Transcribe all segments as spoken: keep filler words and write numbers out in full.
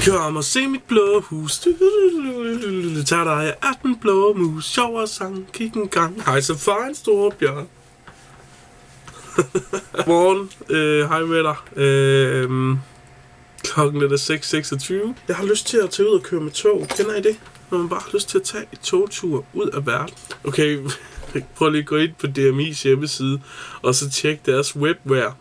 Kom og se mit blå hus. Tag dig af den blå mus. Sjov og sang, kig en gang. Hej så far en stor bjørn. Morgen, øh, hej med dig. Øh, klokken er seks seksogtyve. Jeg har lyst til at tage ud og køre med tog. Kender I det? Når man bare har lyst til at tage et togtur ud af verden. Okay, prøv lige at gå ind på D M I's hjemmeside, og så tjek deres webware.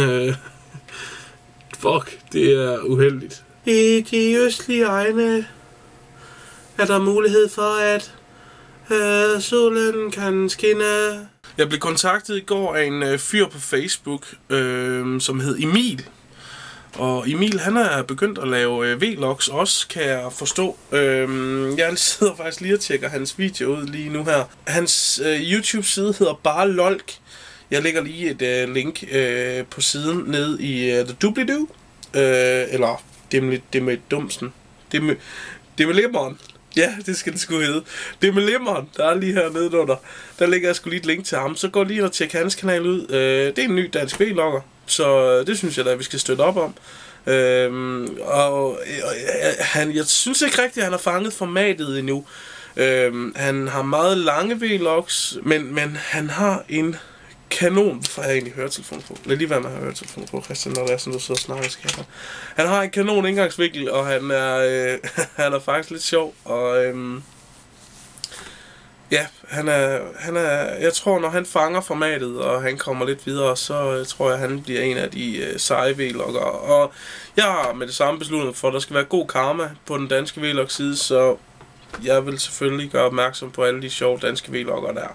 Fuck, det er uheldigt. I de østlige egne er der mulighed for, at øh, solen kan skinne. Jeg blev kontaktet i går af en øh, fyr på Facebook, øh, som hed Emil. Og Emil, han er begyndt at lave øh, vlogs også, kan jeg forstå. Øh, jeg sidder faktisk lige og tjekker hans video ud lige nu her. Hans øh, YouTube-side hedder bare lolk. Jeg lægger lige et øh, link øh, på siden nede i øh, The Doobly-Doo. Øh, eller det med, det med dumsen. Det med, det med limmeren. Ja, det skal det sgu hedde. Det med limmeren, der er lige hernede under. Der lægger jeg sgu lige et link til ham. Så gå lige og tjek hans kanal ud. Øh, det er en ny dansk vlogger. Så det synes jeg da, vi skal støtte op om. Øhm, og og han, jeg synes ikke rigtigt, at han har fanget formatet endnu. Øhm, han har meget lange vlogs, men, men han har en kanon. Hvorfor har jeg egentlig høretelefonen på? Lad lige være med at have høretelefonen på, Christian, når det er sådan, du sidder og snakker. Skal jeg. Han har en kanon indgangsvinkel, og han er, øh, han er faktisk lidt sjov. Og øhm, ja, han er, han er, jeg tror, når han fanger formatet, og han kommer lidt videre, så øh, tror jeg, han bliver en af de øh, seje vlogger. Og jeg har med det samme besluttet for, at der skal være god karma på den danske vlog-side, så jeg vil selvfølgelig gøre opmærksom på alle de sjove danske vlogger der.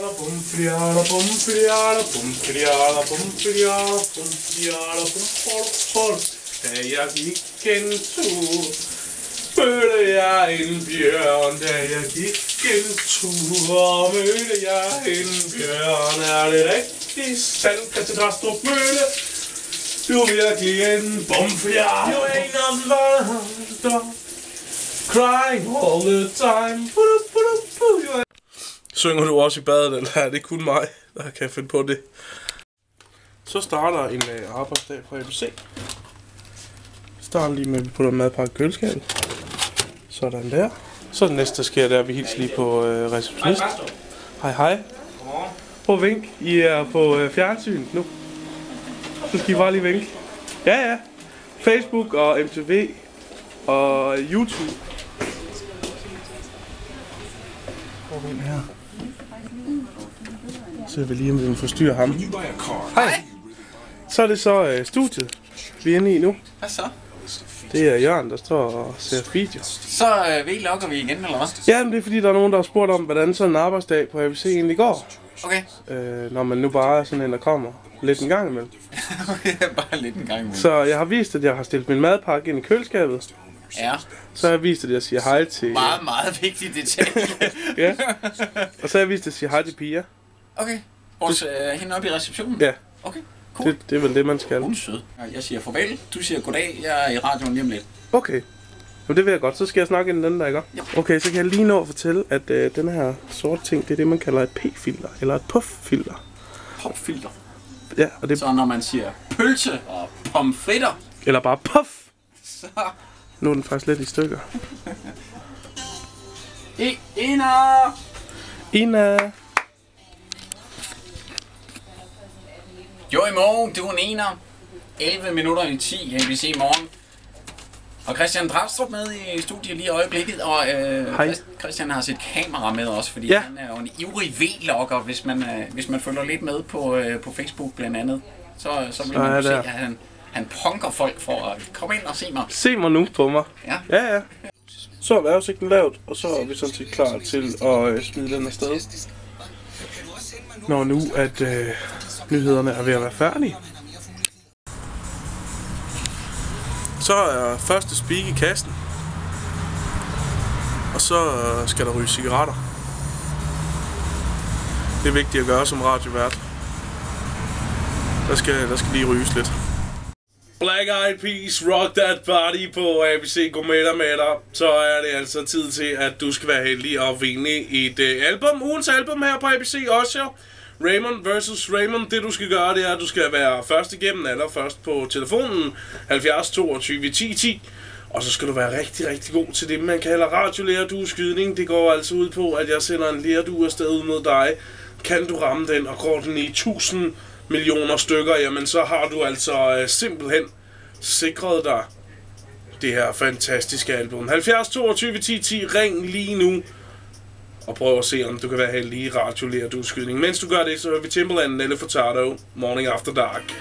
Da jeg gik en tur, mødte jeg en bjørn. Da jeg gik en tur, mødte jeg en bjørn. Er det rigtig sandt, Christian Drastrup Mølle? Du er virkelig en bomfjern. You ain't nothing but a crying all the time. Synger du også i badet, eller er det kun mig, der kan finde på det? Så starter en uh, arbejdsdag på A B C. Starter lige med, at vi putter madpakke i køleskabet. Sådan der. Så det næste, der sker, det er, at vi hilser lige på uh, receptionisten. Hej hej. Godmorgen. Prøv at vink. I er på uh, fjernsyn nu. Så skal I bare lige vinke. Ja ja. Facebook og M T V og YouTube. Prøv ind her. Så vil lige, om vi kan forstyrre ham. Hej. Så er det så uh, studiet, vi er inde i nu. Hvad så? Det er Jørgen, der står og ser video. Så øh, vlogger vi igen, eller hvad? Ja, men det er fordi, der er nogen, der har spurgt om, hvordan sådan en arbejdsdag på A B C egentlig går. Okay. Øh, når man nu bare er sådan en, der kommer lidt en gang imellem. Okay, bare lidt en gang imellem. Så jeg har vist, at jeg har stillet min madpakke ind i køleskabet. Ja. Så har jeg vist, at jeg siger hej til... Meget, meget vigtig detalje. Ja. Og så har jeg vist, at jeg siger hej til Pia. Okay. Vores, øh, hende oppe i receptionen? Ja. Okay, cool. Det, det er vel det, man skal. Hun er sød. Jeg siger farvel, du siger goddag, jeg er i radioen lige om lidt. Okay. Jamen det vil jeg godt, så skal jeg snakke ind den der, ikke? Ja. Okay, så kan jeg lige nå at fortælle, at øh, den her sorte ting, det er det, man kalder et P-filter, eller et puff-filter. Popfilter. Ja, og det... Så når man siger pølse og pomfritter, Eller bare puff! så... Nu er den faktisk lidt i stykker. I, Ina! Ina! Jo, i morgen, det var en ener. elleve minutter i ti, A B C morgen. Og Christian Drastrup med i studiet lige i øjeblikket, og øh, Christian har sit kamera med også, fordi ja. Han er jo en ivrig vlogger, hvis man, øh, hvis man følger lidt med på, øh, på Facebook blandt andet. Så, så vil man jo se, at han, han punker folk for at komme ind og se mig. Se mig nu på mig. Ja. Ja, ja. Så er vejrudsigten lavet, og så er vi sådan set klar til at øh, smide den afsted. Når nu, at øh, nyhederne er ved at være færdige. Så er første speak i kassen. Og så øh, skal der ryge cigaretter. Det er vigtigt at gøre som radiovært. Der skal, der skal lige ryges lidt. Black Eyed Peas, Rock That Body på A B C Gourmeter med dig. Så er det altså tid til, at du skal være heldig og vinde et uh, album. Ugens album her på A B C også. Raymond versus. Raymond. Det du skal gøre, det er, at du skal være først igennem, allerførst på telefonen halvfjerds toogtyve ti ti. Og så skal du være rigtig, rigtig god til det, man kalder radiolerdueskydning. Det går altså ud på, at jeg sender en lerdue afsted ud mod dig. Kan du ramme den, og går den i tusind millioner stykker, jamen så har du altså øh, simpelthen sikret dig det her fantastiske album. halvfjerds toogtyve ti ti, ring lige nu og prøv at se, om du kan være heldig i radiolerdueskydning. Mens du gør det, så hører vi Timbaland, Nelly Furtado, Morning After Dark.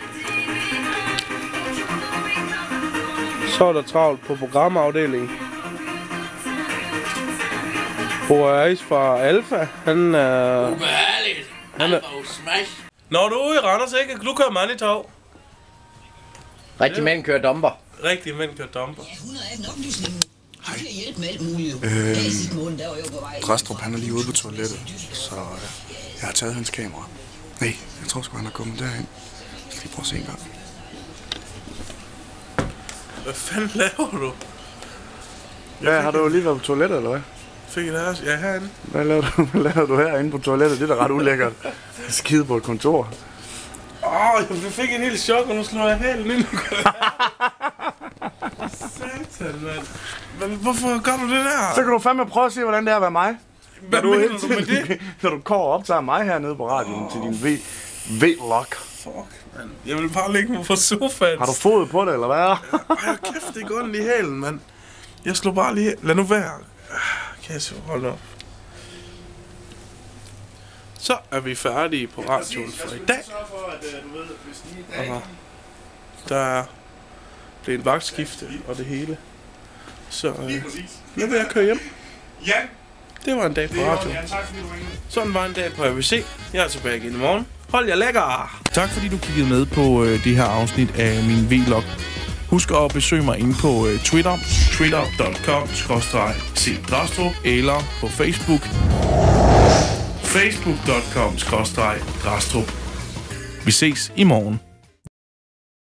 Så er der travlt på programafdelingen. Bo Aris fra Alfa, han er... Ubehageligt! Han er jo smash! Når du er ude i Randers, ikke? Du kører mandetog. Rigtig mænd kører dumper. Rigtige mænd kører dumper. Ja, hundrede atten oplysningen. Hej. Det hjælp med alt muligt. Øh, Drastrup, han er lige ude på toilettet, så øh, jeg har taget hans kamera. Nej, jeg tror sgu, han er kommet derind. Jeg skal lige prøve at se en gang. Hvad fanden laver du? Ja, har du lige været på toilettet, eller hvad? Fik jeg det også? Ja, herinde. Hvad laver du, hvad laver du herinde på toilettet? Det er da ret ulækkert. Skide på et kontor. Åh, oh, jeg fik en helt chok, og nu slår jeg hælen ind. Satan, mand. Men hvorfor gør du det der? Så kan du fandme prøve at se, hvordan det er at være mig. Hvad mener du med det? Når du går og optager mig hernede på radioen til din V-log. Fuck, mand. Jeg vil bare lægge mig på sofaen. Har du fod på det, eller hvad? Ej, kæft, det går ondt i hælen, mand. Jeg slår bare lige... Lad nu være. Kan jeg så holde op. Så er vi færdige på radioen for i dag. Og der er blevet en vagtskifte og det hele. Så øh, nu vil jeg køre hjem. Ja. Det var en dag på radioen. Sådan var en dag på A B C. Jeg er tilbage igen i morgen. Hold jer lækker! Tak fordi du kiggede med på øh, det her afsnit af min vlog. Husk at besøge mig inde på øh, Twitter, twitter punktum com skråstreg c drastrup, eller på Facebook, facebook punktum com skråstreg drastrup. Vi ses i morgen.